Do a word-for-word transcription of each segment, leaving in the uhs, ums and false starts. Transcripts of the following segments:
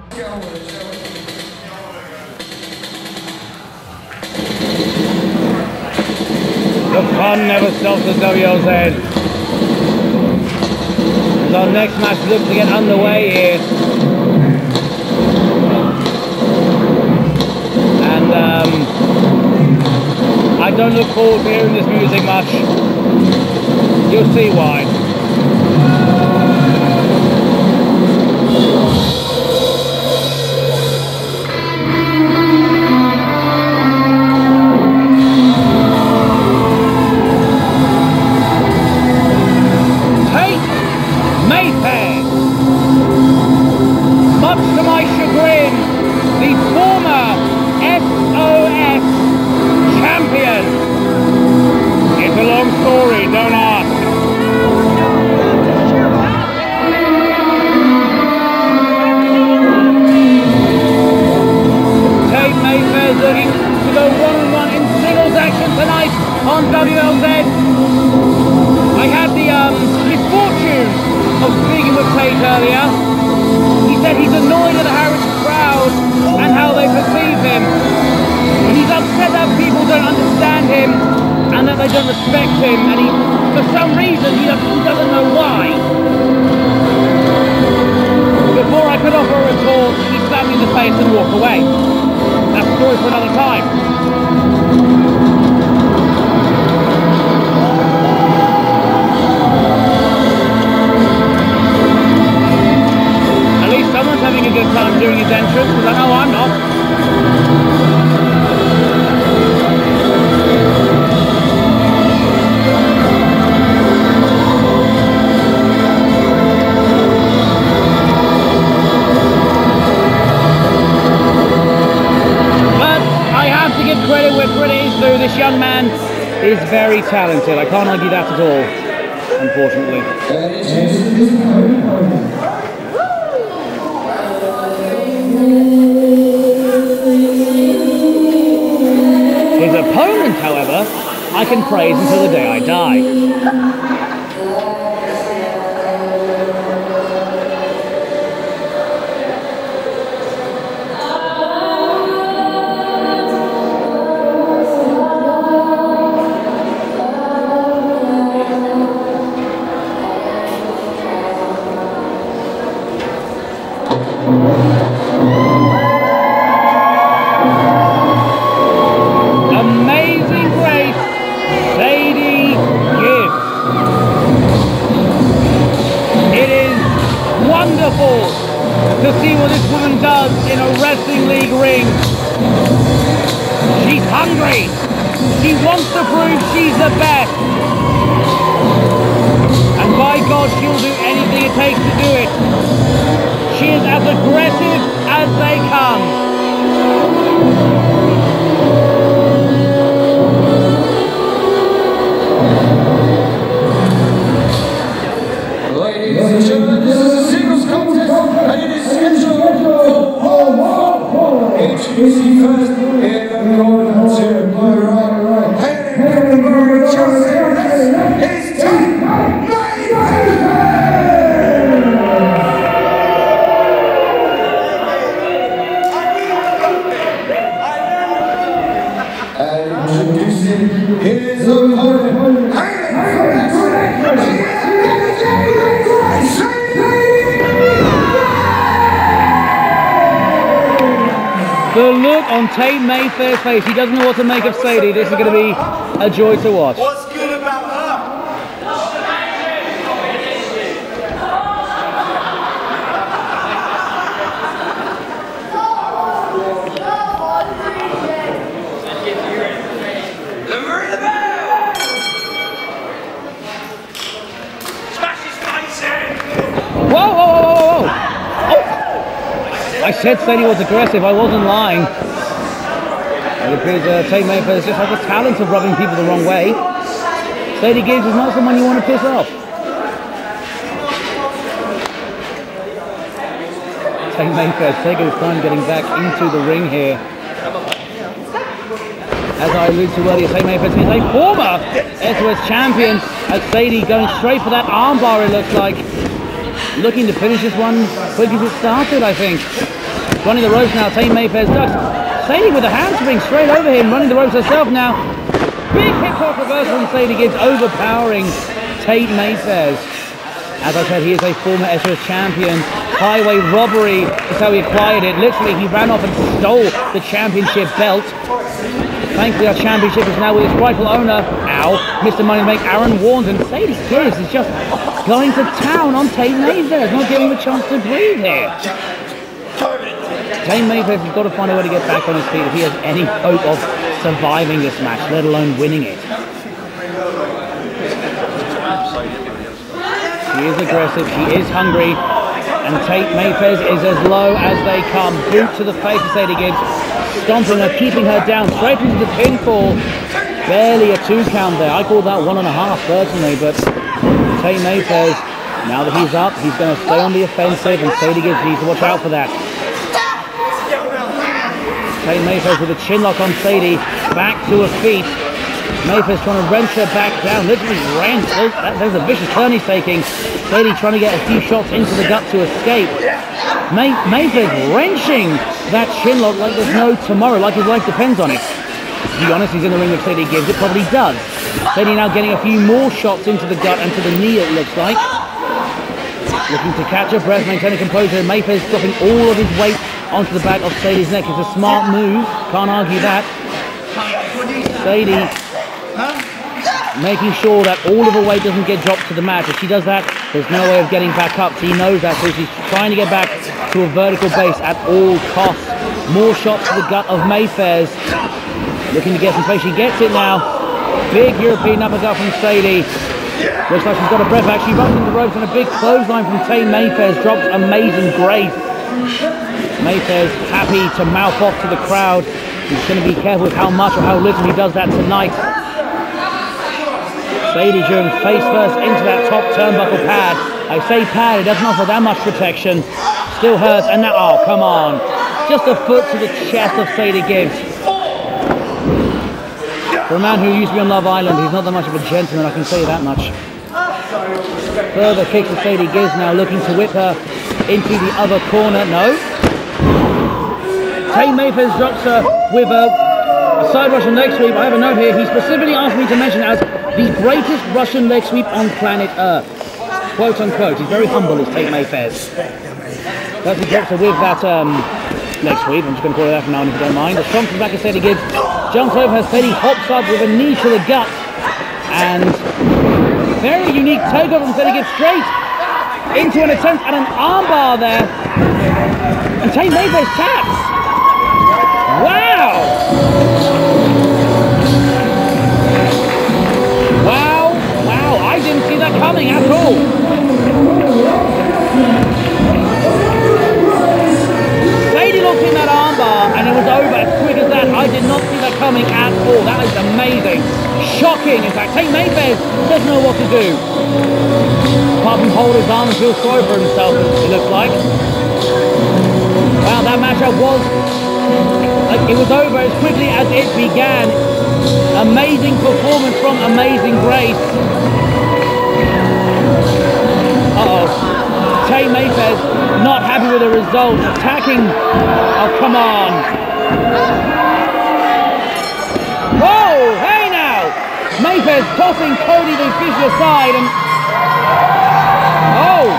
The fun never stops at W L Z. As our next match looks to get underway here. And um, I don't look forward to hearing this music much. You'll see why. Much to my chagrin, the former S O S champion. It's a long story, don't ask. Tate Mayfair is looking to go one-on-one in singles action tonight on W L Z. I had the um, misfortune of speaking with Tate earlier. He said he's annoyed at the Harwich crowd and how they perceive him. He's upset that people don't understand him and that they don't respect him, and he, for some reason, he doesn't, he doesn't know why. Before I could offer a retort, he slapped me in the face and walked away. That's a story for another time. Someone's having a good time during his entrance, because I know I'm not. But I have to give credit where credit is due. This young man is very talented. I can't argue that at all, unfortunately. His opponent, however, I can praise until the day I die. Amazing Grace, Sadie Gibbs. It is wonderful to see what this woman does in a wrestling league ring. She's hungry. She wants to prove she's the best. And by God, she'll do anything it takes to do it. She is as aggressive as they come. Ladies and gentlemen, this is a singles contest, and it is scheduled for one. Introducing first in the corner to my right, hailing from the borough of Chelsea, is Tate Mayfair. And introducing his opponent, hailing from The look on Tate Mayfair's face, he doesn't know what to make of Sadie. This is going to be a joy to watch. What's good about her? Whoa, whoa, whoa, whoa, whoa, whoa. Oh. I said Sadie was aggressive, I wasn't lying. It appears uh, Tate Mayfair just has a talent of rubbing people the wrong way. Sadie Gibbs is not someone you want to piss off. Tate Mayfair taking his time getting back into the ring here. As I alluded to earlier, Tate Mayfair is a former S O S champion, as Sadie going straight for that armbar, it looks like. Looking to finish this one quick as it started, I think. running the ropes now. Tate Mayfair's ducks. Sadie with a handspring straight over him, running the ropes herself now. Big hip hop reversal from Sadie Gibbs, overpowering Tate Mayfair's. As I said, he is a former S O S champion. Highway robbery is how he acquired it. Literally, he ran off and stole the championship belt. Thankfully, our championship is now with its rightful owner, ow, Mister Money Make Aaron Warnes, and Sadie Gibbs is just going to town on Tate Mayfair, not giving him a chance to breathe here. Tate Mayfair has got to find a way to get back on his feet if he has any hope of surviving this match, let alone winning it. She is aggressive, she is hungry, and Tate Mayfair is as low as they come. Boot to the face of Sadie Gibbs, stomping her, keeping her down, straight into the pinfall. Barely a two count there. I call that one and a half personally, but Tate Mayfair, now that he's up, he's going to stay on the offensive, and Sadie Gibbs needs to watch out for that. Tate Mayfair with a chin lock on Sadie, back to her feet. Mayfair's trying to wrench her back down, literally wrench. There's, there's a vicious turn he's taking. Sadie trying to get a few shots into the gut to escape. May, Mayfair's wrenching that chin lock like there's no tomorrow, like his life depends on it. To be honest, he's in the ring with Sadie Gibbs, it probably does. Sadie now getting a few more shots into the gut and to the knee, it looks like. Looking to catch her breath, maintaining composure. Mayfair's dropping all of his weight onto the back of Sadie's neck. It's a smart move, can't argue that. Sadie making sure that all of her weight doesn't get dropped to the mat. If she does that, there's no way of getting back up. She knows that, so she's trying to get back to a vertical base at all costs. More shots to the gut of Mayfair's. Looking to get some space. She gets it now. Big European uppercut from Sadie. Looks like she's got a breath back. She runs into the ropes, and a big clothesline from Tate Mayfair's drops amazing grace. Mayfair's happy to mouth off to the crowd. He's going to be careful with how much or how little he does that tonight. Sadie going face first into that top turnbuckle pad. I say pad, it doesn't offer that much protection. Still hurts, and now, oh, come on. Just a foot to the chest of Sadie Gibbs. For a man who used to be on Love Island, he's not that much of a gentleman, I can tell you that much. Further kicks to Sadie Gibbs now, looking to whip her into the other corner. No. Tate Mayfair drops her with a, a side Russian leg sweep. I have a note here. He specifically asked me to mention it as the greatest Russian leg sweep on planet Earth. Quote unquote. He's very humble, is Tate Mayfair. As he drops her with that um, leg sweep, I'm just going to call it that from now on if you don't mind. The strong back of Sadie Gibbs, jumps over her. Sadie hops up with a knee to the gut. And very unique takeover from Sadie Gibbs, straight into an attempt at an armbar there. And Tate Mayfair's taps. Wow! Wow, wow, I didn't see that coming at all. Sadie looked in that armbar and it was over as quick as that. I did not see that coming at all. That is amazing. Shocking, in fact. Tate Mayfair doesn't know what to do. Apart from hold his arm and feel sorry for himself, it looks like. Wow, that matchup was... like it was over as quickly as it began. Amazing performance from Amazing Grace. Uh-oh. Tate Mayfair's not happy with the result. Attacking. Oh, come on. Whoa, hey now. Mayfair's tossing Cody the official aside and... oh.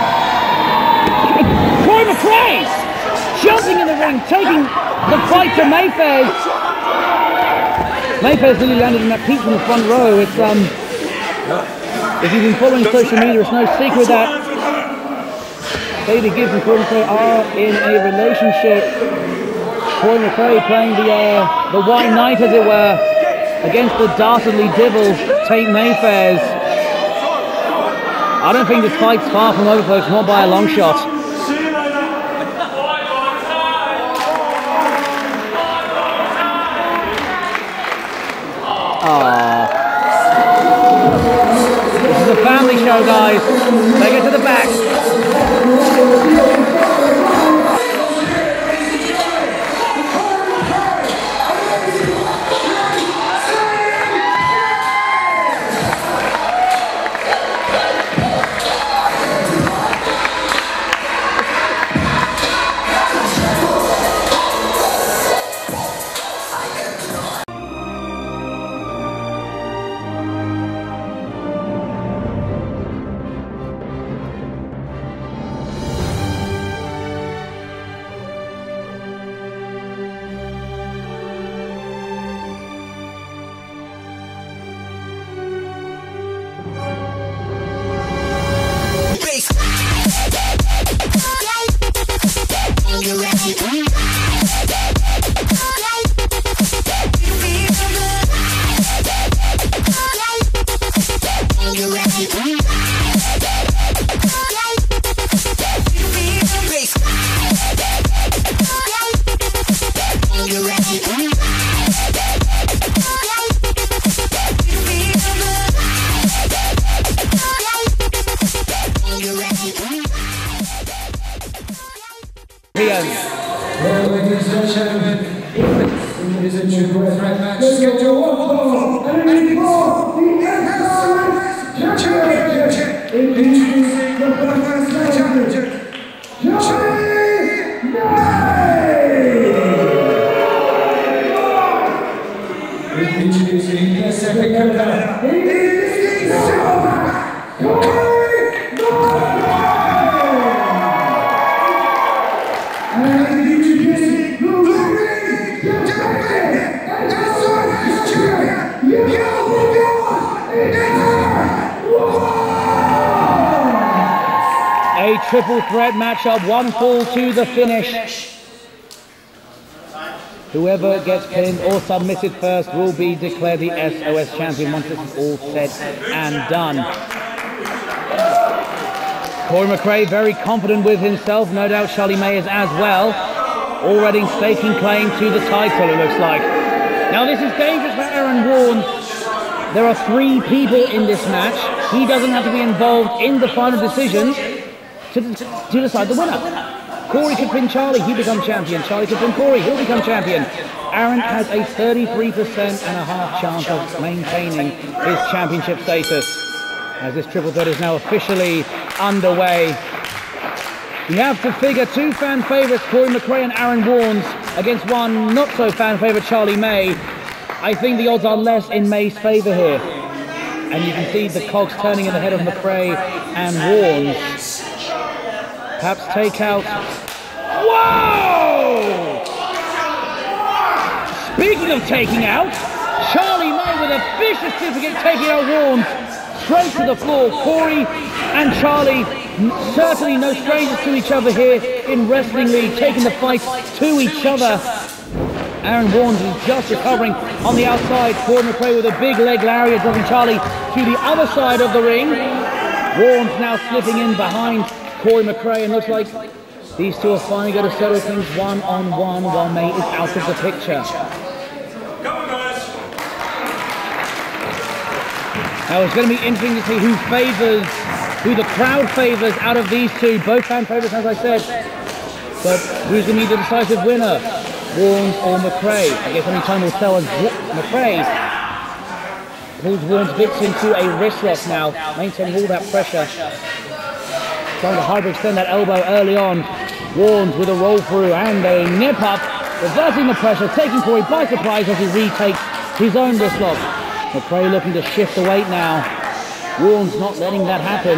Troy McRae jumping in the ring, taking the fight to Mayfair's. Mayfair's nearly landed in that peak from the front row. It's um, if you've been following social media, it's no secret that Sadie Gibbs and Troy McRae are in a relationship. Troy McRae playing the uh, the white knight, as it were, against the dastardly devil Tate Mayfair's. I don't think this fight's far from over, folks, not by a long shot. Aww. This is a family show, guys. Take it to the back. champions. Well, ladies and gentlemen, it is a triple threat match scheduled for and before the S O S Championship. Introducing the first challenger, Charlie May. Introducing the second competitor, it is the silver, Corey McRae. And introducing the ring champion, S O S champion, A triple threat matchup, one fall to the finish. Whoever gets pinned or submitted first will be declared the S O S champion once this is all said and done. Corey McRae very confident with himself, no doubt Charlie May is as well. Already staking claim to the title, it looks like. Now this is dangerous for Aaron Warnes. There are three people in this match. He doesn't have to be involved in the final decisions to, to decide the winner. Corey could pin Charlie, he becomes champion. Charlie could pin Corey, he'll become champion. Aaron has a thirty-three percent and a half chance of maintaining his championship status, as this triple threat is now officially underway. You have to figure two fan favourites, Corey McRae and Aaron Warnes, against one not so fan favourite, Charlie May. I think the odds are less in May's favour here. And you can see the cogs turning in the head of McRae and Warnes. Perhaps take out... Whoa! Speaking of taking out, Charlie May with a vicious certificate taking out Warnes straight to the floor. Corey and Charlie, certainly no strangers to each other here in Wrestling League, taking the fight to each other. Aaron Warnes is just recovering on the outside. Corey McRae with a big leg lariat, dropping Charlie to the other side of the ring. Warnes now slipping in behind Corey McRae, and looks like these two are finally going to settle things one on one while May is out of the picture. Now it's going to be interesting to see who favours, who the crowd favours out of these two. Both fan favourites, as I said. But who's going to be the decisive winner? Warnes or McRae? I guess only time will tell as McRae pulls Warnes Bits into a wrist lock now, maintaining all that pressure. Trying to hyperextend that elbow early on. Warnes with a roll through and a nip up, reversing the pressure, taking Corey by surprise as he retakes his own wrist lock. McRae looking to shift the weight now. Warnes not letting that happen.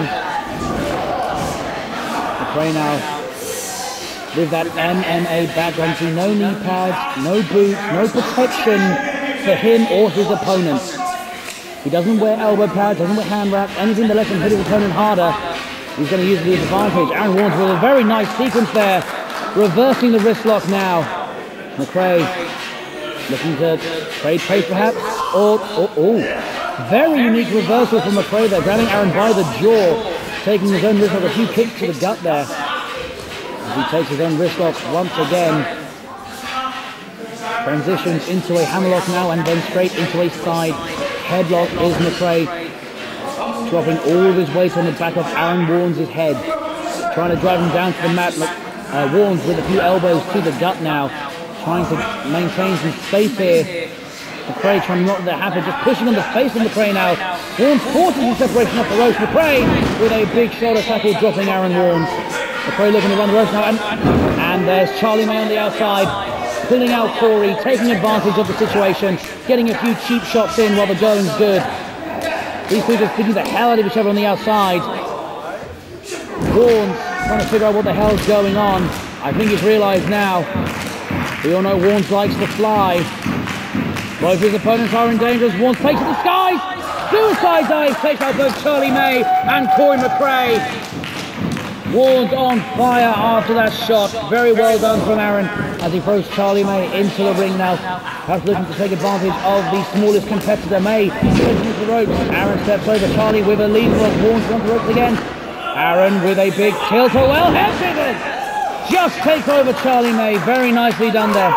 McRae now with that M M A background, see no knee pads, no boots, no protection for him or his opponent. He doesn't wear elbow pads, doesn't wear hand wraps, anything that lets him hit his opponent harder. He's going to use the advantage. Aaron Warnes with a very nice sequence there, reversing the wrist lock now. McRae looking to trade pace perhaps, or, oh, oh, very unique reversal from McRae there, grabbing Aaron by the jaw, taking his own wrist lock, a few kicks to the gut there. As he takes his own wrist lock once again. Transitions into a hammerlock now and then straight into a side headlock is McRae, dropping all of his weight on the back of Aaron Warnes' head, trying to drive him down to the mat. Uh, Warnes with a few elbows to the gut now, trying to maintain some space here. McRae trying not to let that happen, just pushing on the face of McRae now. Warnes forces his separation off the ropes. McRae with a big shoulder tackle, dropping Aaron Warnes. McRae looking to run the ropes now, and, and there's Charlie May on the outside, pulling out Corey, taking advantage of the situation, getting a few cheap shots in while the going's good. These two just beating the hell out of each other on the outside. Warnes trying to figure out what the hell's going on. I think he's realised now. We all know Warnes likes to fly. Both his opponents are in danger as Warnes takes to the skies. Suicide dive takes out both Charlie May and Corey McRae. Warnes on fire after that shot. Very well done from Aaron as he throws Charlie May into the ring now. Perhaps looking to take advantage of the smallest competitor. May taking into the ropes. Aaron steps over Charlie with a lead hook. Warnes on the ropes again. Aaron with a big tilt. Oh well, head scissors! Just takes over Charlie May. Very nicely done there.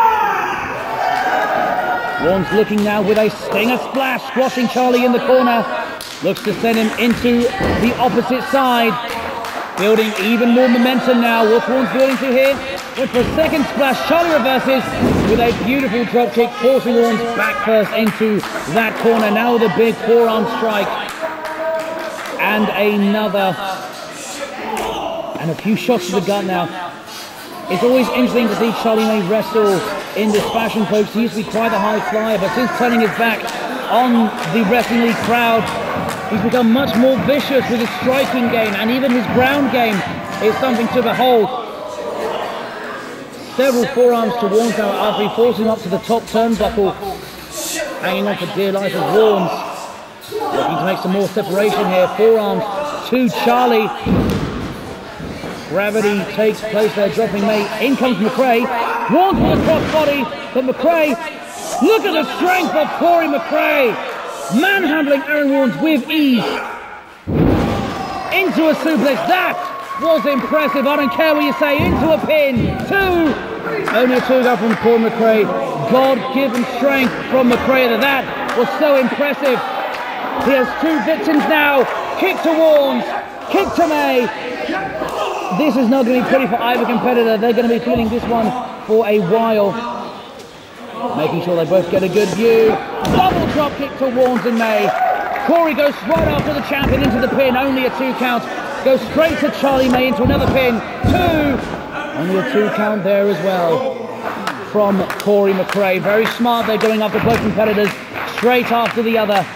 Warnes looking now with a stinger splash, squashing Charlie in the corner. Looks to send him into the opposite side. Building even more momentum now. What's Warnes building to here? went for a second splash. Charlie reverses with a beautiful drop kick, forcing Warnes back first into that corner. Now with a big forearm strike. And another. And a few shots to the gut now. It's always interesting to see Charlie May wrestle in this fashion, folks. He used to be quite a high flyer, but since turning his back on the Wrestling League crowd, he's become much more vicious with his striking game, and even his ground game is something to behold. Several forearms to Warnes now after he forced him up to the top turnbuckle, hanging on for dear life as Warnes looking to make some more separation here. Forearms to Charlie. Gravity takes place there, dropping May. In comes McRae. Warnes with a crossbody, but McRae, look at the strength of Corey McRae, manhandling Aaron Warnes with ease. Into a suplex. That was impressive. I don't care what you say. Into a pin. Two. Only a two go from Corey McRae. God-given strength from McRae. That was so impressive. He has two victims now. Kick to Warnes. Kick to May. This is not going to be pretty for either competitor. They're going to be feeling this one for a while. Making sure they both get a good view. Double drop kick to Warnes and May. Corey goes right after the champion into the pin. Only a two count. Goes straight to Charlie May into another pin. Two. Only a two count there as well from Corey McRae. Very smart. They're going after both competitors straight after the other.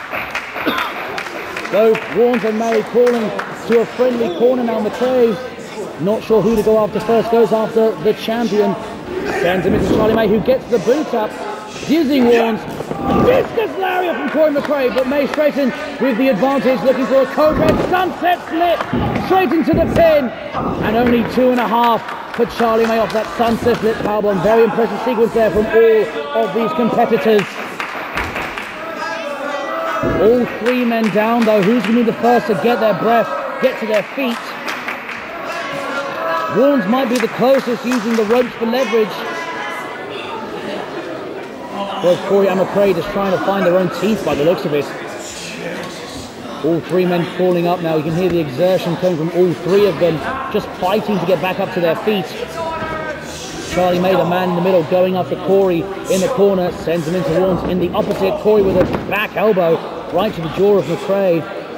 Both Warnes and May calling to a friendly corner now. McRae, not sure who to go after first, goes after the champion. Sends him into Charlie May, who gets the boot up. Dizzy Warnes. Discus lariat from Corey McRae, but May straight in with the advantage, looking for a Cobra sunset flip. Straight into the pin. And only two and a half for Charlie May off that sunset flip powerbomb. Very impressive sequence there from all of these competitors. All three men down though. Who's going to be the first to get their breath, get to their feet? Warnes might be the closest, using the ropes for leverage. Both Corey and McRae just trying to find their own teeth by the looks of it. All three men falling up now. You can hear the exertion coming from all three of them, just fighting to get back up to their feet. Charlie May, the man in the middle, going after Corey in the corner, sends him into Warnes in the opposite. Corey with a back elbow right to the jaw of McRae.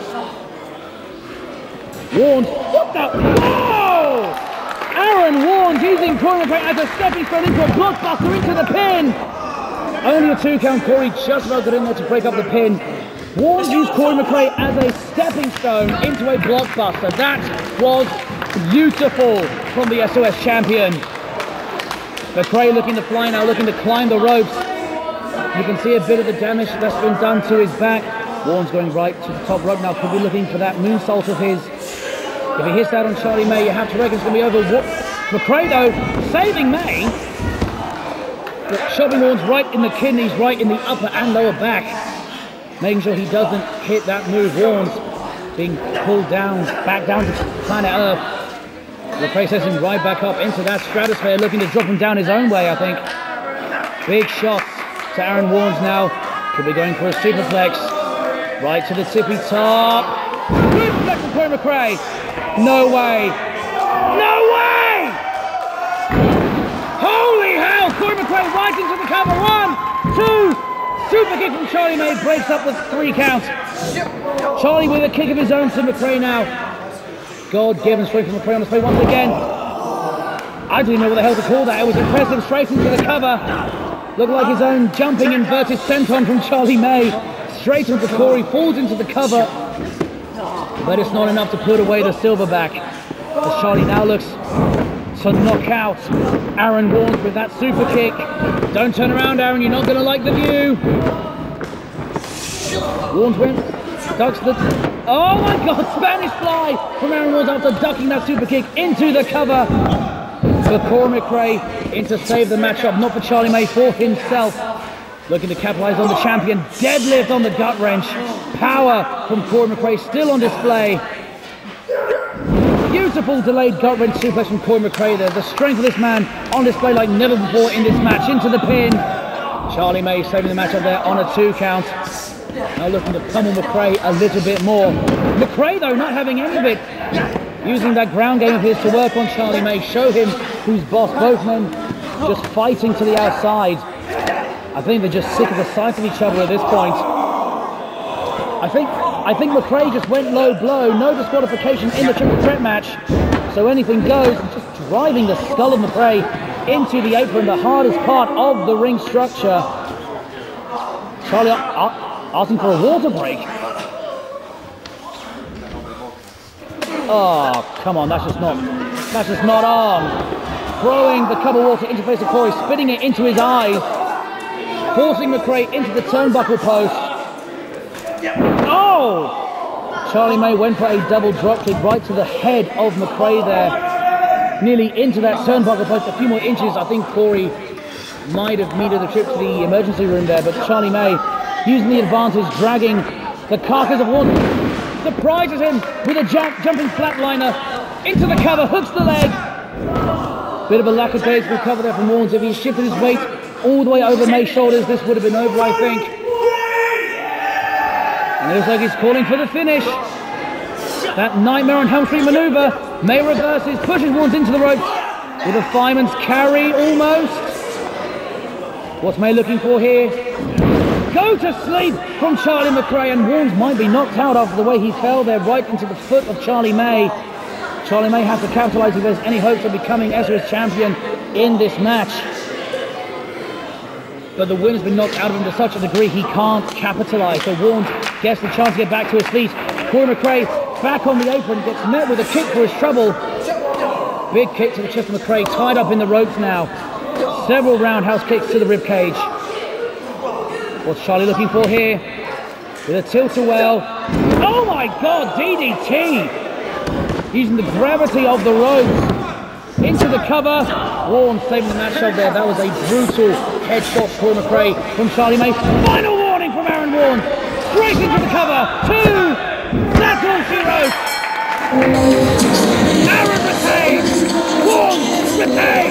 Warnes, what the? Whoa! Aaron Warnes using Corey McRae as a stepping stone into a blockbuster into the pin. Only a two count. Corey just about got in there to break up the pin. Warnes used Corey McRae as a stepping stone into a blockbuster. That was beautiful from the S O S champion. McRae looking to fly now, looking to climb the ropes. You can see a bit of the damage that's been done to his back. Warnes going right to the top rope now, could be looking for that moonsault of his. If he hits that on Charlie May, you have to reckon it's going to be over. McRae though, saving May. But shoving Warnes right in the kidneys, right in the upper and lower back. Making sure he doesn't hit that move. Warnes being pulled down, back down to planet Earth. McRae sets him right back up into that stratosphere, looking to drop him down his own way, I think. Big shots to Aaron Warnes now. Could be going for a superplex. Right to the tippy top. Good flex from Corey McRae. No way. No way! Holy hell! Corey McRae right into the cover. One, two. Super kick from Charlie May, breaks up with three counts. Charlie with a kick of his own to McRae now. God-given straight from McRae on the play once again. I didn't know what the hell to call that. It was impressive, straight into the cover. Looked like his own jumping inverted senton from Charlie May. Straight into Corey, falls into the cover. But it's not enough to put away the silverback. As Charlie now looks to knock out Aaron Warnes with that super kick. Don't turn around, Aaron, you're not going to like the view. Warnes went, ducks the... Oh my God, Spanish fly from Aaron Warnes after ducking that super kick into the cover. For Corey McRae in to save the matchup, not for Charlie May, for himself. Looking to capitalize on the champion. Deadlift on the gut wrench. Power from Corey McRae still on display. Beautiful delayed gut wrench suplex from Corey McRae there. The strength of this man on display like never before in this match. Into the pin. Charlie May saving the match up there on a two count. Now looking to pummel McRae a little bit more. McRae though not having any of it. Using that ground game of his to work on Charlie May. Show him who's boss. Both men just fighting to the outside. I think they're just sick of the sight of each other at this point. I think I think McRae just went low blow. No disqualification in the triple threat match. So anything goes. Just driving the skull of McRae into the apron, the hardest part of the ring structure. Charlie asking for a water break. Oh, come on, that's just not, that's just not on. Throwing the cup of water into the face of Corey, spitting it into his eyes, forcing McRae into the turnbuckle post. Oh! Charlie May went for a double drop kick right to the head of McRae there, nearly into that turnbuckle post. A few more inches. I think Corey might have needed a trip to the emergency room there, but Charlie May using the advantage, dragging the carcass of Warren, surprises him with a jump, jumping flatliner into the cover, hooks the leg. Bit of a lackadaisical cover there from Warren. If he shifted his weight all the way over May's shoulders, this would have been over, I think. And it looks like he's calling for the finish. That Nightmare on Elm Street maneuver. May reverses, pushes Warren into the ropes with a fireman's carry almost. What's May looking for here? Go to sleep from Charlie McRae, and Warren might be knocked out after the way he fell there right into the foot of Charlie May. Charlie May has to capitalize if there's any hopes of becoming S O S champion in this match. But the win has been knocked out of him to such a degree he can't capitalize. So Warren gets the chance to get back to his feet. Corey McRae back on the apron, gets met with a kick for his trouble. Big kick to the chest of McRae, tied up in the ropes now. Several roundhouse kicks to the ribcage. What's Charlie looking for here? With a tilt-a-well. Oh my God, D D T! Using the gravity of the ropes into the cover. Warren saving the match up there. That was a brutal headshot for McRae from Charlie May. Final warning from Aaron Warren. Straight into the cover. Two. That's all she wrote. Aaron retains. Warren retains.